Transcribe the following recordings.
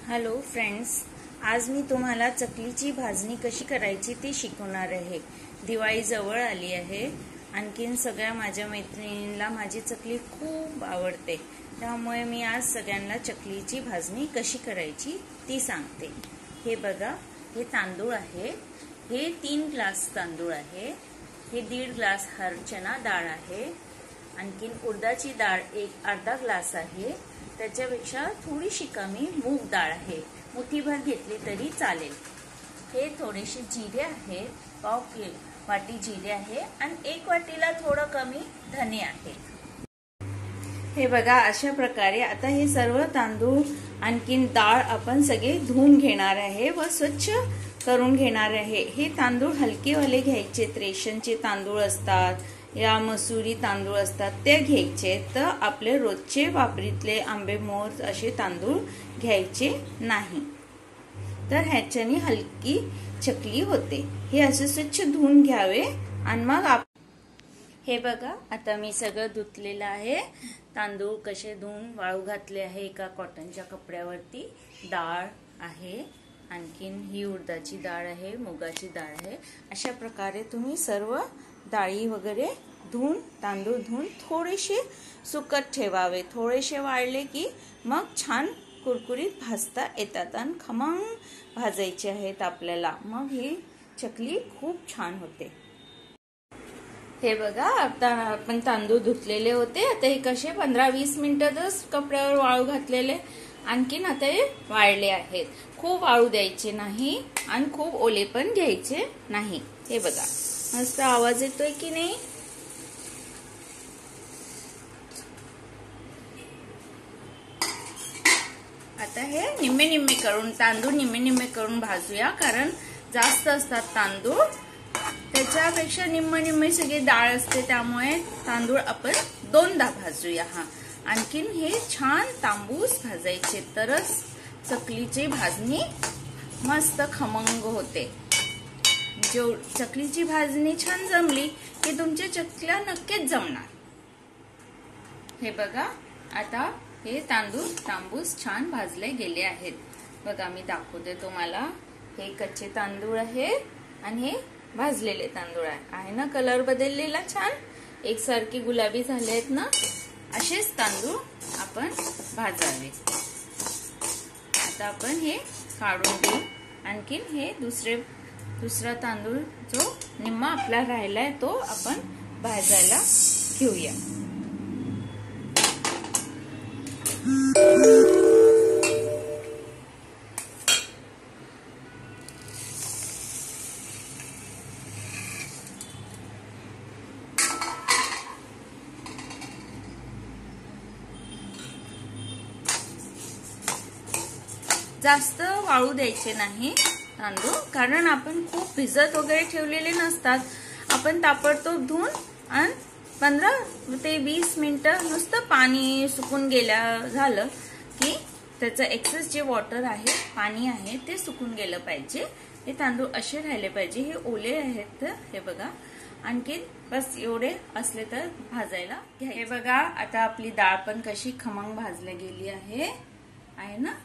Hello friends, आज मी तुम्हाला चकलीची भाजणी कशी करायची ती शिकवणार आहे। दिवाळी जवळ आली आहे। आणखीन सगळ्या माझ्या मैत्रिणींना माझी चकली खूप आवडते, त्यामुळे मी आज सगळ्यांना चकलीची भाजणी कशी करायची ती सांगते। हे बघा, हे तांदूळ आहे, हे 3 ग्लास तांदूळ आहे, हे 1.5 ग्लास हरचना डाळ आहे, आणखीन उडदाची डाळ एक अर्धा ग्लास आहे, त्याच्यापेक्षा थोडीशी कमी मूग डाळ आहे, मुठीभर घेतली तरी चालेल। हे थोडेसे जिरे आहेत, पाव वाटी जिरे आहे आणि 1 वाटीला थोडं कमी धने आहे। हे बघा, अशा प्रकारे आता हे सर्व तांदूळ आणखीन डाळ आपण सगळे धुवून घेणार आहे व स्वच्छ करून घेणार आहे। हे तांदूळ हलकेवाले घ्यायचे, रेशनचे तांदूळ असतात या मसुरी तांदूळ असतात ते घ्यायचे, तर आपले रोजचे वापरीतले आंबे मोर असे तांदूळ घ्यायचे नाही, तर ह्याच्याने हलकी चकली होते। हे असे स्वच्छ धुवून घ्यावे आणि मग हे बघा, आता मी सगळं धुतलेलं आहे। तांदूळ कसे धुवून वाळू घातले आहे एका कॉटनच्या कपड्यावरती। डाळ आहे, आणखीन ही उडदाची डाळ आहे, मुगाची डाळ आहे। अशा प्रकारे तुम्ही सर्व डाळी वगैरे धुवून तांदूळ धुवून थोडेसे सुकत ठेवावे। थोडेसे वाळले की मग छान कुरकुरीत भाजता येतात आणि खमंग भाजायचे आहेत आपल्याला, मग ही चकली खूप छान होते। हे बघा, आता आपण तांदूळ धुतलेले होते, आता हे कसे 15-20 मिनिटातच कपड्यावर वाळू घातलेले, आणखीन आता हे वाळले आहेत। खूप वाळू द्यायचे नाही आणि खूप ओले पण घ्यायचे नाही। हे बघा, मस्त आवाज येतोय की नाही? आता हे निम्मे निम्मे करून तांदूळ निम्मे निम्मे करून भाजूया, कारण जास्त असतात तांदूळ, त्याच्यापेक्षा निम्मे निम्मे सगळे डाळ असते, त्यामुळे तांदूळ आपण 2दा भाजूया। आणखीन हे छान तांबूस भाजायचे, तरच चकलीची भाजणी मस्त खमंग होते। जो चकलीची भाजणी छान जमली की तुमच्या चकल्या नक्कीच जमणार। हे बघा, आता हे तांदूळ तांबूस छान भाजले गेले आहेत। बघा, मी दाखवते तुम्हाला। हे कच्चे तांदूळ आहे आणि हे भाजलेले तांदूळ आहे ना, कलर बदललेला छान एकसारखे गुलाबी झाले आहेत ना, असेच तांदूळ आपण भाजावे। आता आपण हे काढून घेऊ। आणखीन हे दुसरा तांदूळ जो निम्मा आपला राहिलाय तो आपण भाजायला घेऊया। जास्त वाळू द्यायचे नाही तांदूळ, कारण आपण खूप भिजत वगैरे ठेवलेले नसतात। आपण ताबडतोब धुवून आणि 15 ते 20 मिनिटं नुसतं पाणी सुकून झालं की त्याचं एक्सेस जे वॉटर आहे, पाणी आहे, ते सुकून गेलं पाहिजे। हे तांदूळ असे राहिले पाहिजे, हे ओले आहेत। हे बघा, आणखीन बस एवढे असले तर भाजायला घ्या। हे बघा, आता आपली डाळ पण कशी खमंग भाजली गेली आहे ना,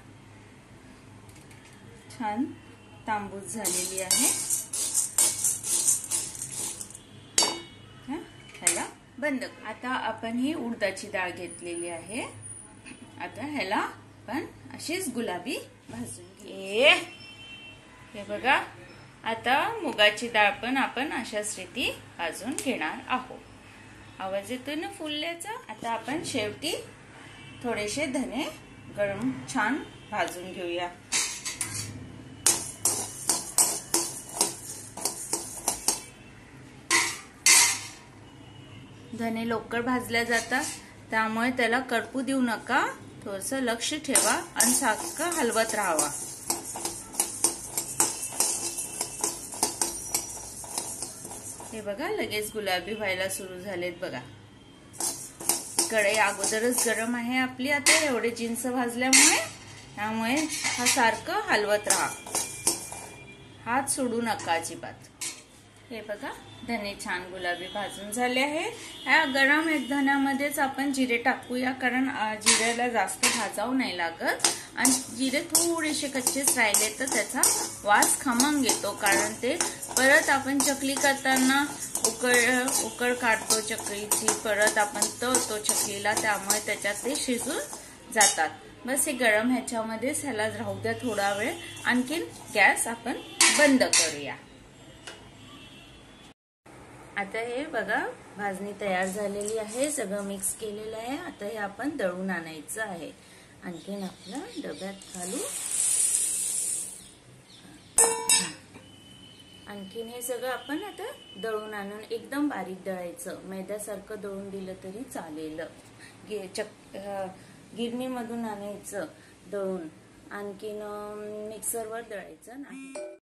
छान तांबूस झालेली आहे। ह्याला बंद। आता आपण ही उडदाची डाळ घेतलेली आहे, आता ह्याला पण अशीच गुलाबी भाजून घे। हे बघा, आता मुगाची डाळ पण आपण अशाच रीती भाजून घेणार आहोत। आवाज येतोय ना फुलल्याचा? आता आपण शेवटी थोडेसे धने गरम छान भाजून घेऊया। धने लवकर भाजल्या जातात, त्यामुळे त्याला करपू देऊ नका, थोडस लक्ष ठेवा आणि सारखं हलवत राहावा। हे बघा, लगेच गुलाबी व्हायला सुरू झालेत बघा। कढई अगोदरच गरम आहे आपली, आता एवढे जिन्स भाजल्यामुळे, त्यामुळे हा सारखं हलवत राहा, हात सोडू नका अजिबात। हे बघा, धने छान गुलाबी भाजून झाले आहे. या गरम धण्यामध्येच आपण जिरे टाकूया, कारण जिऱ्याला जास्त भाजावं नाही लागत. आणि जिरे थोडेसे कच्चेच राहिले तर त्याचा वास खमंग येतो, कारण ते परत आपण चकली करताना उकळ काढतो चकलीची, परत आपण तळतो चकलीला, त्यामुळे त्याच्यात ते शिजून जातात. बस हे गरम ह्याच्यामध्येच ह्याला राहू द्या थोडा वेळ. आणखीन गॅस आपण बंद करूया. आता हे बघा, भाजणी तयार झालेली आहे, सगळं मिक्स केलेलं आहे. आता हे आपण दळून आणायचं आहे. आणखीन आपल्या डब्यात घालू. आणखीन हे सगळं आपण आता दळून आणून एकदम बारीक दळायचं. मैद्यासारखं दळून दिलं तरी चालेल. गिरणीमधून आणायचं दळून, आणखीन मिक्सरवर दळायचं नाही.